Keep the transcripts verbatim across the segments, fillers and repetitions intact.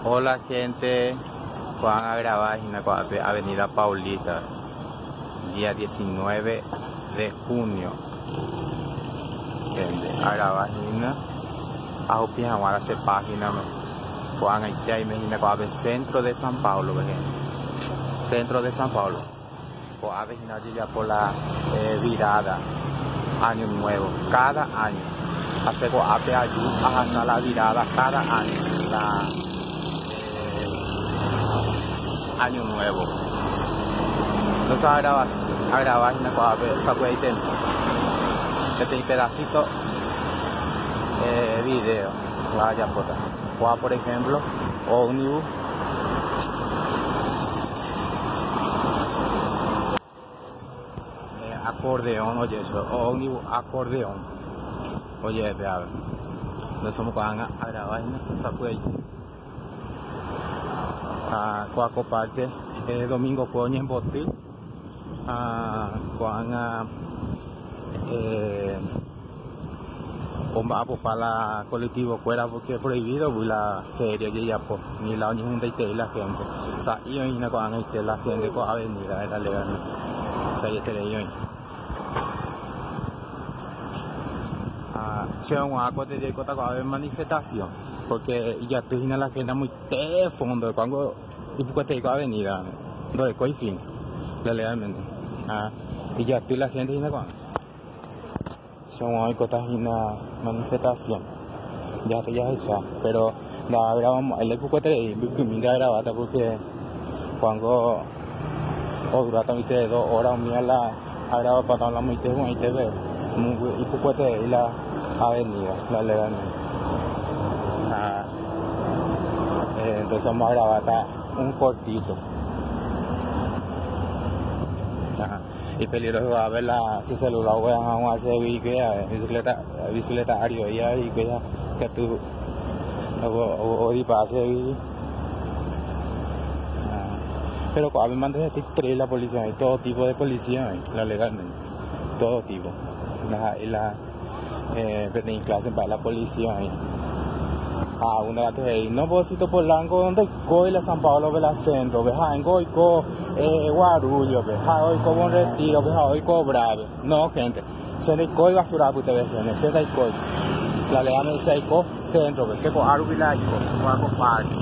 Hola gente, van a grabar en la Avenida Paulista, día diecinueve de junio. Gente, a grabar en a opinar a hacer página, van a ir a imaginar con el centro de San Paulo, centro de San Paulo, con a imaginar ya por la eh, virada, año nuevo, cada año, hacer con a ayuda a la virada cada año, la año nuevo. No se va a grabar, a grabar en la cual se puede ir este pedacito eh, video. Vaya foto. O por ejemplo, ómnibus. Eh, acordeón, oye eso, ómnibus, acordeón. Oye, vea, no somos cuando a grabar en se puede ir. A cuaco parte eh, domingo coño en botil a cuan eh bomba para la colectivo fuera porque es prohibido la feria que ya pues ni la ni un de la gente o sea yo y no cuando la gente con avenida era legal o sea yo te leí ah si un agua de cota con manifestación porque ya tú imaginas la gente muy de fondo cuando y porque te avenida no de coi fin legalmente ah y ya tú la gente imaginas cuando son hay cosas una manifestación ya te ya esa pero la grabamos el equipo te mira grabada porque cuando o dura también de dos horas mía la grabado para la muy te y te ve y poco te la avenida la legalmente ah eh, entonces vamos a grabar un cortito ah, y peligroso a ver la si celular voy a hacer bicicleta bicicleta ario ya y que ya que tú o o di pase pero cuando me mandas este tres la policía hay todo tipo de policía la legalmente todo tipo la la eh en clase para la policía ah una gato ahí no posito por lango donde coi la San Paulo de la centro veja en goico eh guarullo veja hoy como retiro veja hoy cobrado no gente se de coi basura que ustedes ven se de coi la lean el seco centro que se con arbilaico cuaco parque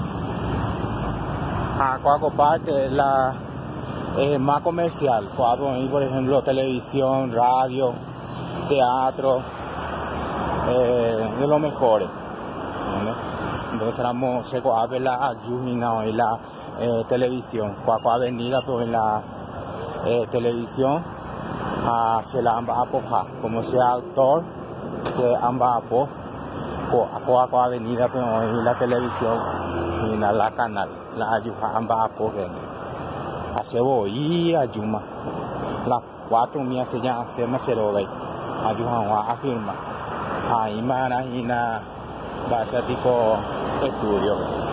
ah cuaco parque la eh más comercial cuando ahí por ejemplo televisión radio teatro eh de los mejores. Entonces éramos se a ver la ayuda y la eh, televisión cuaco avenida pues en la eh, televisión a se la amba apoja como sea autor se amba apo cuaco avenida pues en la televisión y la, la canal la ayuda amba apo hace voy ayuma las cuatro mías se llama se me cero de ayuda a firma ahí manajina va a ser tipo estudio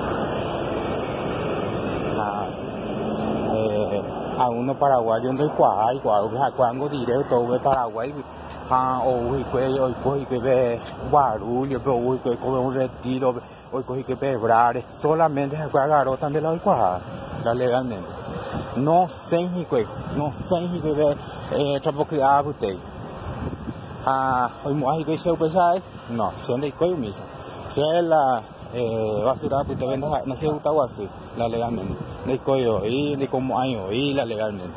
ah, eh, a uno paraguayo no hay cual cual cuando directo de Paraguay ah hoy que hoy coge que ve barullo pero hoy que come un retiro hoy coge que ve brare solamente se agarró tan de la cual la legalmente no sé y que no sé y que ve eh tampoco que hago usted ah hoy muy que se pesa no son de coi misa sea la eh, basura que te vende no se gusta así la legalmente de coyo y de como año y la legalmente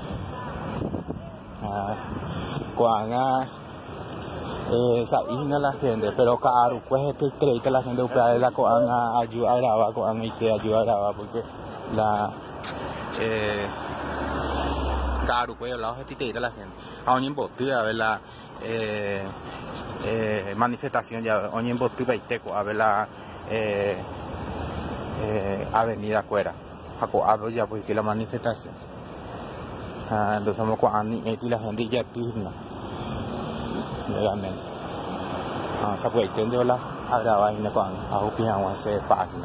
ah cuando eh esa isla la gente pero caro pues que cree que la gente de la coana ayuda a grabar con y que ayuda a grabar porque la eh caro pues la gente de la gente a un embotida a ver la eh eh manifestación ya hoy en Botuca y Teco a ver la eh, eh, avenida Cuera a ver ya porque la manifestación ah entonces vamos con Ani y la gente ya tigna legalmente ah se puede entender la a grabar y con a opinar o hacer página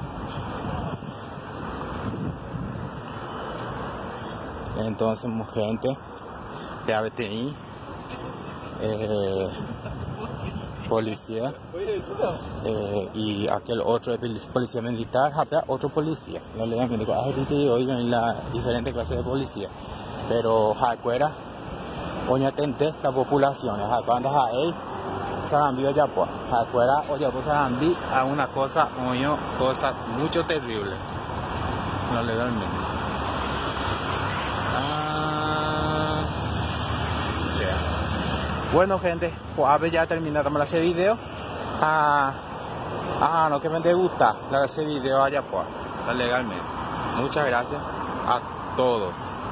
entonces gente de A B T I eh policía, eh, y aquel otro es policía militar, otro policía. No le digo, hay oigan la diferente clase de policía, pero jacuera, oña tente la población, cuando hay Sarambi ya pues, jacuera, oye pues Sarambi a una cosa, oño, cosa mucho terrible, no legalmente. Ah, yeah. Bueno gente, pues a ver ya terminamos ese video. Ah, ah, no que me gusta ese video allá pues, legalmente. Muchas gracias a todos.